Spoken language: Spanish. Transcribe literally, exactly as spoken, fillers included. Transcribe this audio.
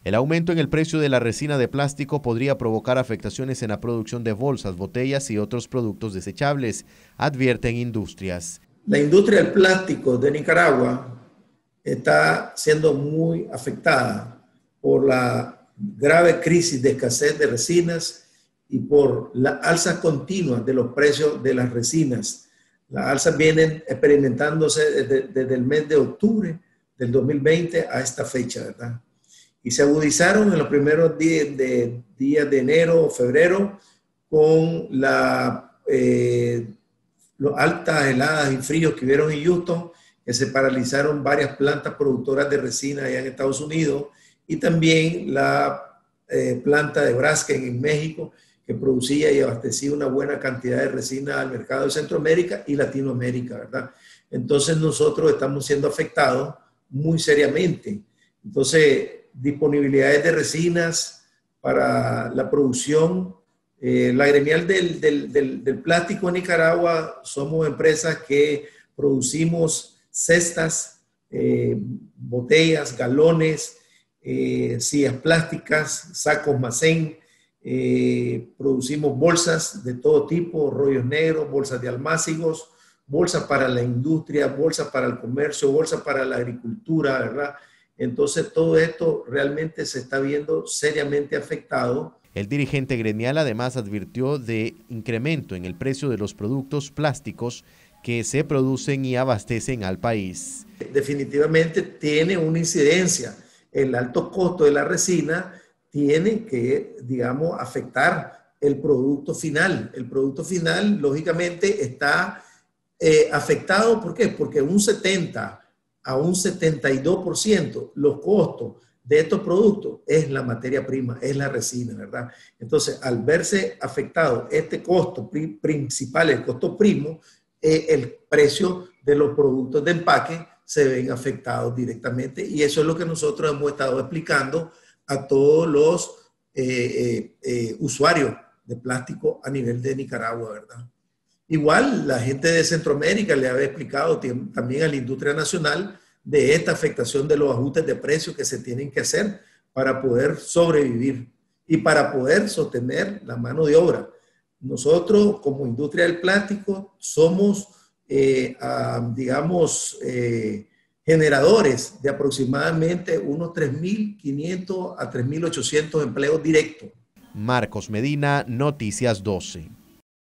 El aumento en el precio de la resina de plástico podría provocar afectaciones en la producción de bolsas, botellas y otros productos desechables, advierten industrias. La industria del plástico de Nicaragua está siendo muy afectada por la grave crisis de escasez de resinas y por la alza continua de los precios de las resinas. Las alzas vienen experimentándose desde, desde el mes de octubre del dos mil veinte a esta fecha, ¿verdad? Y se agudizaron en los primeros días de, días de enero o febrero con la, eh, las altas heladas y fríos que hubieron en Houston, que se paralizaron varias plantas productoras de resina allá en Estados Unidos, y también la eh, planta de Braskem en México, que producía y abastecía una buena cantidad de resina al mercado de Centroamérica y Latinoamérica, ¿verdad? Entonces nosotros estamos siendo afectados muy seriamente. Entonces, disponibilidades de resinas para la producción. Eh, la gremial del, del, del, del plástico en Nicaragua somos empresas que producimos cestas, eh, botellas, galones, eh, sillas plásticas, sacos macén, eh, producimos bolsas de todo tipo, rollos negros, bolsas de almácigos, bolsas para la industria, bolsas para el comercio, bolsas para la agricultura, ¿verdad? Entonces todo esto realmente se está viendo seriamente afectado. El dirigente gremial además advirtió de incremento en el precio de los productos plásticos que se producen y abastecen al país. Definitivamente tiene una incidencia. El alto costo de la resina tiene que, digamos, afectar el producto final. El producto final, lógicamente, está eh, afectado. ¿Por qué? Porque un setenta a un setenta y dos por ciento los costos de estos productos es la materia prima, es la resina, ¿verdad? Entonces, al verse afectado este costo pri principal, el costo primo, eh, el precio de los productos de empaque se ven afectados directamente, y eso es lo que nosotros hemos estado explicando a todos los eh, eh, eh, usuarios de plástico a nivel de Nicaragua, ¿verdad? Igual la gente de Centroamérica le había explicado también a la industria nacional de esta afectación de los ajustes de precios que se tienen que hacer para poder sobrevivir y para poder sostener la mano de obra. Nosotros, como industria del plástico, somos, eh, uh, digamos, eh, generadores de aproximadamente unos tres mil quinientos a tres mil ochocientos empleos directos. Marcos Medina, Noticias doce.